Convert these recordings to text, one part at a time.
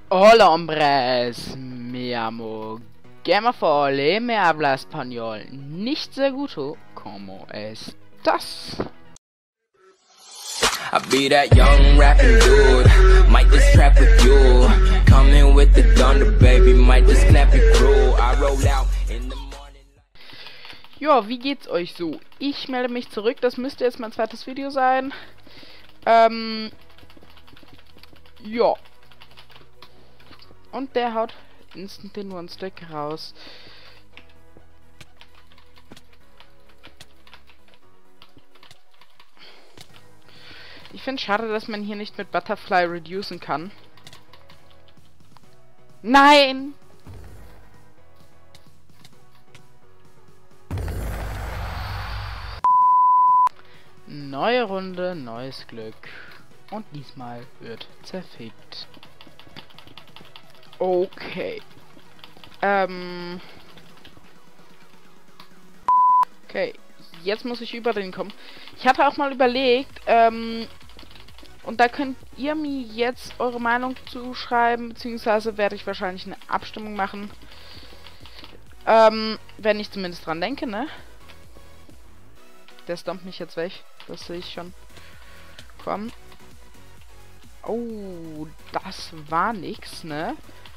Hola hombres, mi amo Gamerfole, me habla español, nicht sehr guto, como estás? I be that young rapping dude, might just trap with you, coming with the thunder baby, might just clap your crew, I roll out in the morning. Ja, wie geht's euch so? Ich melde mich zurück, das müsste jetzt mein zweites Video sein. Ja. Und der haut instant den One-Stack raus. Ich finde es schade, dass man hier nicht mit Butterfly reducen kann. Nein! Neue Runde, neues Glück. Und diesmal wird zerfickt. Okay. Okay. Jetzt muss ich über den kommen. Ich hatte auch mal überlegt, und da könnt ihr mir jetzt eure Meinung zuschreiben, beziehungsweise werde ich wahrscheinlich eine Abstimmung machen. Wenn ich zumindest dran denke, ne? Der stompt mich jetzt weg. Das sehe ich schon. Komm. Oh, das war nix, ne?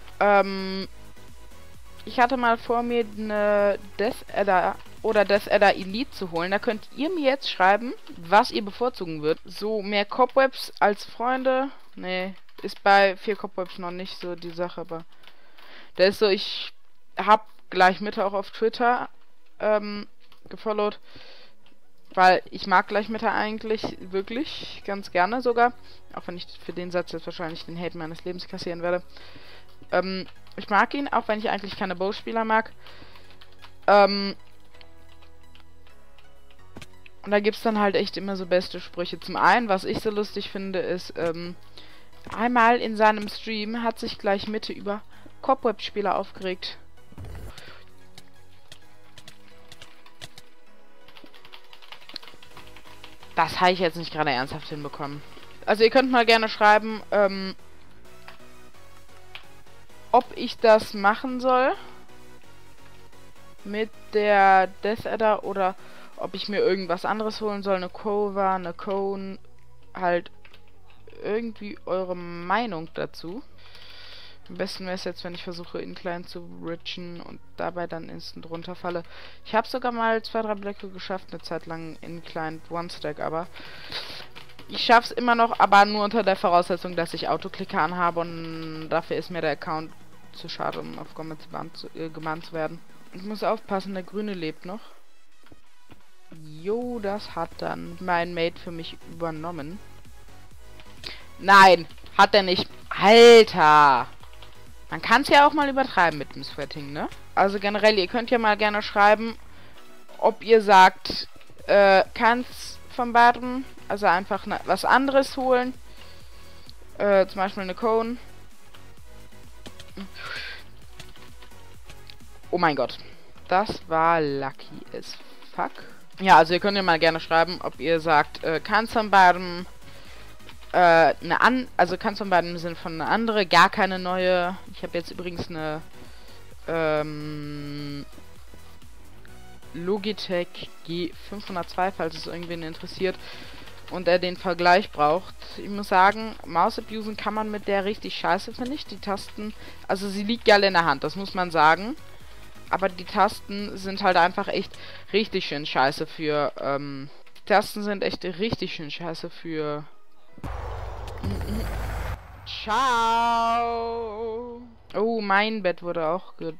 Ich hatte mal vor, mir eine Death Adder oder Death Adder Elite zu holen. Da könnt ihr mir jetzt schreiben, was ihr bevorzugen würdet. So, mehr Cobwebs als Freunde. Nee, ist bei 4 Cobwebs noch nicht so die Sache, aber der ist so, ich hab gleich Mitte auch auf Twitter gefollowt. Weil ich mag Gleichmitter eigentlich wirklich ganz gerne sogar. Auch wenn ich für den Satz jetzt wahrscheinlich den Hate meines Lebens kassieren werde. Ich mag ihn, auch wenn ich eigentlich keine Bow-Spieler mag. Und da gibt es dann halt echt immer so beste Sprüche. Zum einen, was ich so lustig finde, ist, einmal in seinem Stream hat sich Gleichmitte über Cobweb-Spieler aufgeregt. Das habe ich jetzt nicht gerade ernsthaft hinbekommen. Also ihr könnt mal gerne schreiben, ob ich das machen soll. Mit der Death Adder oder ob ich mir irgendwas anderes holen soll. Eine Cova, eine Cone. Halt irgendwie eure Meinung dazu. Am besten wäre es jetzt, wenn ich versuche, ihn klein zu richen und dabei dann instant runterfalle. Ich habe sogar mal 2-3 Blöcke geschafft, eine Zeit lang in klein One-Stack, aber ich schaffe es immer noch, aber nur unter der Voraussetzung, dass ich Autoklicker anhabe und dafür ist mir der Account zu schade, um auf Comment gebannt zu werden. Ich muss aufpassen, der Grüne lebt noch. Jo, das hat dann mein Mate für mich übernommen. Nein, hat er nicht. Alter! Man kann es ja auch mal übertreiben mit dem Sweating, ne? Also generell, ihr könnt ja mal gerne schreiben, ob ihr sagt, keins von beiden, also einfach was anderes holen. Zum Beispiel eine Cone. Oh mein Gott. Das war lucky as fuck. Ja, also ihr könnt ja mal gerne schreiben, ob ihr sagt, keins von beiden, also keins von beiden im Sinne von eine andere, gar keine neue. Ich habe jetzt übrigens eine Logitech G502, falls es irgendwen interessiert und er den Vergleich braucht. Ich muss sagen, Maus abusen kann man mit der richtig scheiße, finde ich. Die Tasten, also sie liegt geil in der Hand, das muss man sagen. Aber die Tasten sind halt einfach echt richtig schön scheiße für, die Tasten sind echt richtig schön scheiße für... Ciao! Oh, mein Bett wurde auch ge...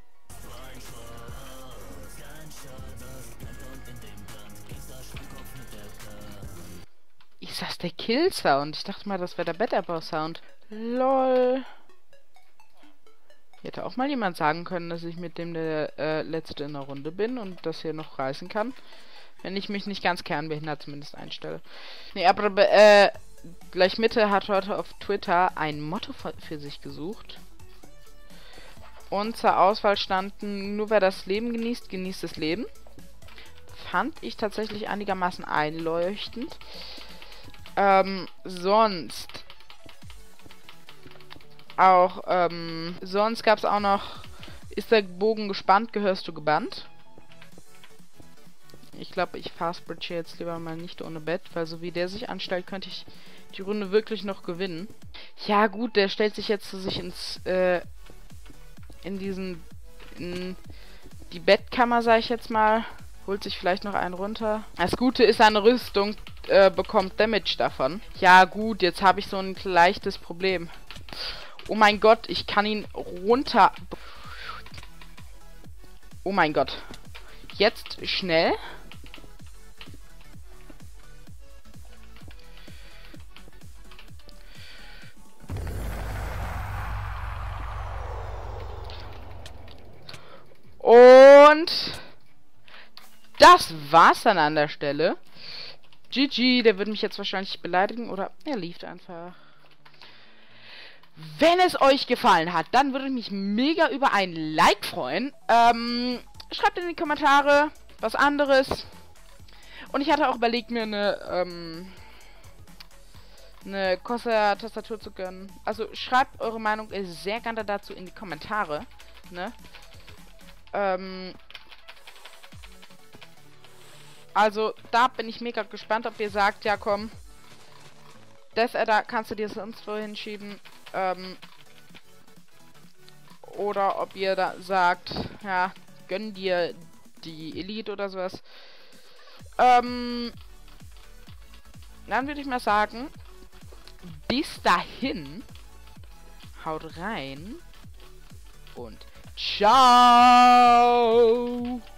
Ist das der Kill-Sound? Ich dachte mal, das wäre der Betterbau-Sound. LOL. Hätte auch mal jemand sagen können, dass ich mit dem der Letzte in der Runde bin und das hier noch reißen kann. Wenn ich mich nicht ganz kernbehindert zumindest einstelle. Nee, aber Gleichmitte hat heute auf Twitter ein Motto für sich gesucht. Und zur Auswahl standen, nur wer das Leben genießt, genießt das Leben. Fand ich tatsächlich einigermaßen einleuchtend. Sonst Auch, sonst gab es auch noch, ist der Bogen gespannt, gehörst du gebannt? Ich glaube, ich fastbridge jetzt lieber mal nicht ohne Bett, weil so wie der sich anstellt, könnte ich die Runde wirklich noch gewinnen. Ja gut, der stellt sich jetzt zu sich ins, in die Bettkammer, sag ich jetzt mal. Holt sich vielleicht noch einen runter. Das Gute ist, seine Rüstung bekommt Damage davon. Ja gut, jetzt habe ich so ein leichtes Problem. Oh mein Gott, ich kann ihn runter... Oh mein Gott. Jetzt schnell. Und das war's dann an der Stelle. GG, der würde mich jetzt wahrscheinlich beleidigen oder er lief einfach. Wenn es euch gefallen hat, dann würde ich mich mega über ein Like freuen. Schreibt in die Kommentare was anderes. Und ich hatte auch überlegt, mir eine Corsair-Tastatur zu gönnen. Also schreibt eure Meinung sehr gerne dazu in die Kommentare. Ne? Also da bin ich mega gespannt, ob ihr sagt, ja komm, Death Adder kannst du dir sonst wo hinschieben. Oder ob ihr da sagt, ja, gönn dir die Elite oder sowas. Dann würde ich mal sagen, bis dahin, haut rein und ciao!